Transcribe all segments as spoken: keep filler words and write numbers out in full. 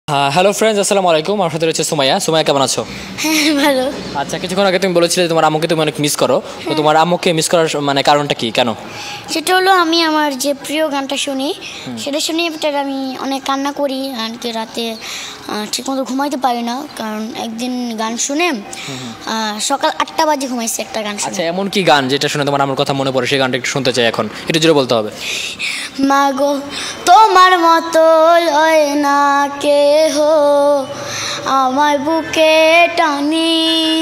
Hello friends, আসসালামু আলাইকুম। আমার সাথে রয়েছে সুমাইয়া। সুমাইয়া, কেমন আছো? হ্যাঁ, ভালো। আচ্ছা, কিছুক্ষণ আগে তুমি বলেছিলে তোমার আম্মুকে তুমি অনেক মিস করো। তো তোমার আম্মুকে মিস করার মানে কারণটা কি, কেন? সেটা হলো আমি আমার যে প্রিয় গানটা শুনি সেটা শুনে আমি অনেক কান্না করি, আর কি রাতে ঠিকমতো ঘুমাইতে পারি না, কারণ একদিন গান শুনে সকাল আটটা বাজে ঘুমাইছি একটা গান শুনে। আচ্ছা, এমন কি গান যেটা শুনে তোমার আমার কথা মনে পড়ে, সেই গানটা একটু শুনতে চাই এখন, একটু জোরে বলতে হবে। মাগো তোমার মতো লয় না কেহ আমার বুকে টানি,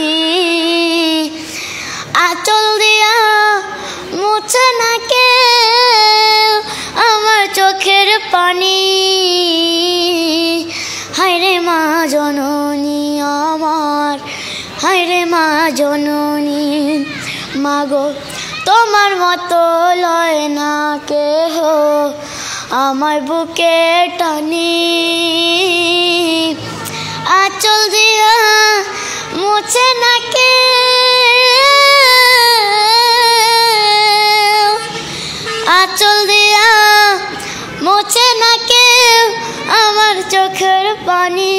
আঁচল দিয়া মুছে না কেউ আমার চোখের পানি। হায়রে মা জননী আমার, হায়রে মা জননী, মাগো তোমার মতো লয় না কেহ আমার বুকে টানি, আঁচল দিয়া মুছে না কেউ, আঁচল দিয়া মুছে না কেউ আমার চোখের পানি।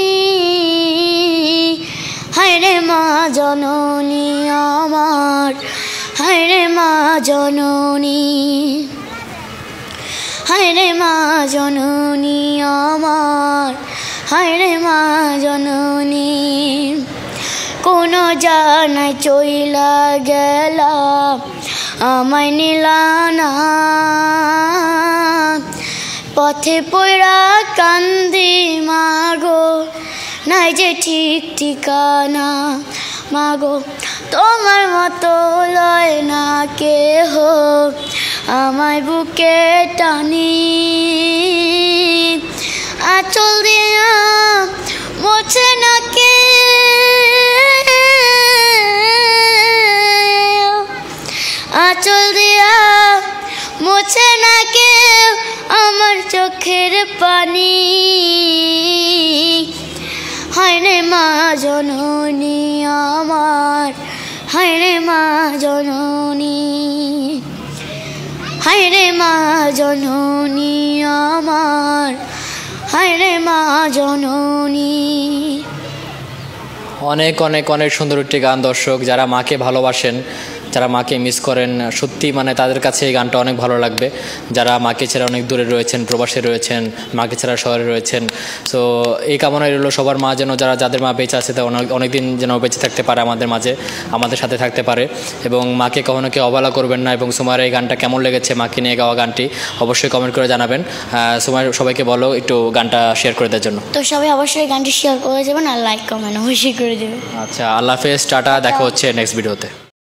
হায়রে মা জননী আমার, হায়রে মা জননী, হায়রে মা জননী আমার, হায়রে মা জননী। কোনো জানাই চইলা গেলাম আমায় নিলা না, পথে পড়া কান্দি মাগো নাই যে ঠিক ঠিকানা। মাগো তোমার মতো লয় না কেহ আমায় বুকে টানি, আঁচল দিয়া মুছে না কেউ, আঁচল দিয়া মুছে না কেউ আমার চোখের পানি। হায়রে মা জননী আমার, হায়রে মা জননী, হায়রে মা জননী আমার, হায়রে মা জননী। অনেক অনেক অনেক সুন্দর একটি গান। দর্শক যারা মাকে ভালোবাসেন, যারা মাকে মিস করেন, সত্যি মানে তাদের কাছে এই গানটা অনেক ভালো লাগবে। যারা মাকে ছাড়া অনেক দূরে রয়েছেন, প্রবাসে রয়েছেন, মাকে ছাড়া শহরে রয়েছেন, তো এই কামনাই রইল সবার মা যেন, যারা যাদের মা বেঁচে আছে তা অনেক অনেকদিন যেন বেঁচে থাকতে পারে আমাদের মাঝে, আমাদের সাথে থাকতে পারে, এবং মাকে কখনো কেউ অবহেলা করবেন না। এবং সুমার এই গানটা কেমন লেগেছে, মাকে নিয়ে গাওয়া গানটি, অবশ্যই কমেন্ট করে জানাবেন। সুমার সবাইকে বলো একটু গানটা শেয়ার করে দেওয়ার জন্য। তো সবাই অবশ্যই গানটি শেয়ার করে দেবেন আর লাইক কমেন্ট অবশ্যই করে দেবেন। আচ্ছা, আল্লাহ হাফেজ, টাটা, দেখা হচ্ছে নেক্সট ভিডিওতে।